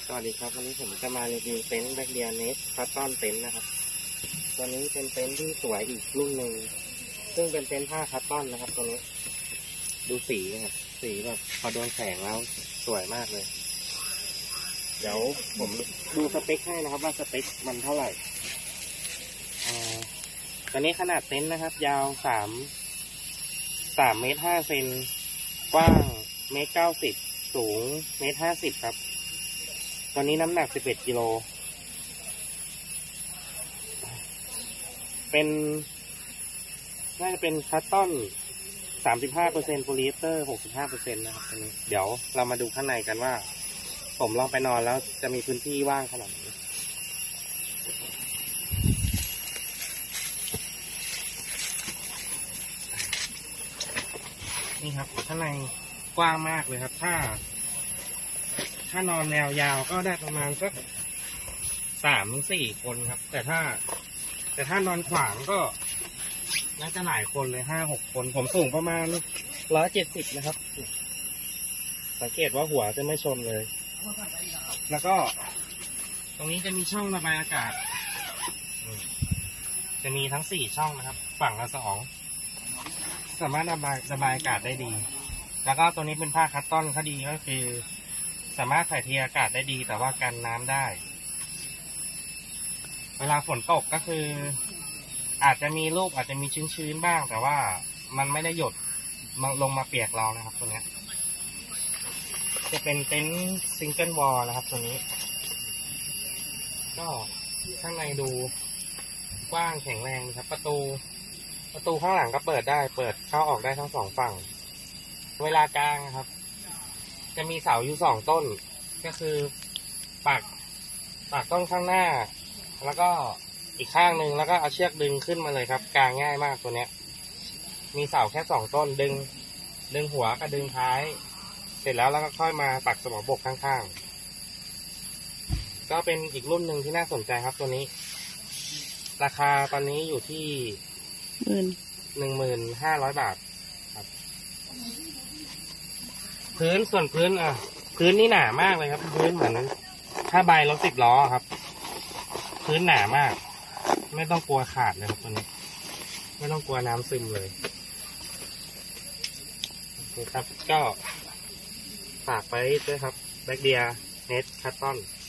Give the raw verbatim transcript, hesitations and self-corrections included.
สวัสดีครับวันนี้ผมจะมารีวิวเต็นท์แบ็คเดียเนสคัตตอนเต็นท์นะครับตัวนี้เป็นเต็นท์ที่สวยอีกรุ่นหนึ่งซึ่งเป็นเต็นท์ผ้าคัตตอนนะครับตัวนี้ดูสีครับสีแบบพอโดนแสงแล้วสวยมากเลยเดี๋ยวผมดูสเปคให้นะครับว่าสเปคมันเท่าไหร่อ่าตัวนี้ขนาดเต็นท์นะครับยาวสามสามเมตรห้าเซนกว้างเมตรเก้าสิบสูงเมตรห้าสิบครับตอนนี้น้ำหนักสิบเอ็ดกิโลเป็นน่าจะเป็นคัตตอนสามสิบห้าเปอร์เซ็นต์โพลีเอสเตอร์หกสิบห้าเปอร์เซ็นต์นะครับตอนนี้เดี๋ยวเรามาดูข้างในกันว่าผมลองไปนอนแล้วจะมีพื้นที่ว่างขนาดไหนนี่ครับข้างในกว้างมากเลยครับถ้าถ้านอนแนวยาวก็ได้ประมาณสักสามถึงสี่คนครับแต่ถ้าแต่ถ้านอนขวางก็น่าจะหลายคนเลยห้าหกคนผมสูงประมาณร้อยเจ็ดสิบนะครับสังเกตว่าหัวจะไม่ชนเลยแล้วก็ตรงนี้จะมีช่องระบายอากาศจะมีทั้งสี่ช่องนะครับฝั่งละสองสามารถระบายระบายอากาศได้ดีแล้วก็ตัวนี้เป็นผ้าคัตตอนข้อดีก็คือสามารถถ่ายเทอากาศได้ดีแต่ว่ากันน้ำได้เวลาฝนตกก็คืออาจจะมีลูกอาจจะมีชื้นๆบ้างแต่ว่ามันไม่ได้หยดลงมาเปียกเรานะครับตัวนี้จะเป็นเต็นท์ซิงเกิลวอลนะครับตัวนี้ก็ข้างในดูกว้างแข็งแรงครับประตูประตูข้างหลังก็เปิดได้เปิดเข้าออกได้ทั้งสองฝั่งเวลากลางครับจะมีเสาอยู่สองต้นก็คือปากปากต้นข้างหน้าแล้วก็อีกข้างหนึ่งแล้วก็เอาเชือกดึงขึ้นมาเลยครับกางง่ายมากตัวเนี้ยมีเสาแค่สองต้นดึงดึงหัวกับดึงท้ายเสร็จแล้วแล้วก็ค่อยมาปักสมอบกข้างๆก็เป็นอีกรุ่นหนึ่งที่น่าสนใจครับตัวนี้ราคาตอนนี้อยู่ที่หนึ่งหมื่นห้าร้อยบาทครับพื้นส่วนพื้นอ่ะพื้นนี่หนามากเลยครับพื้นเหมือนผ้าใบรถสิบล้อครับพื้นหนามากไม่ต้องกลัวขาดเลยครับตัวนี้ไม่ต้องกลัวน้ำซึมเลยโอเคครับก็ฝากไปด้วยครับแบ็คเดียเนสคัตตอน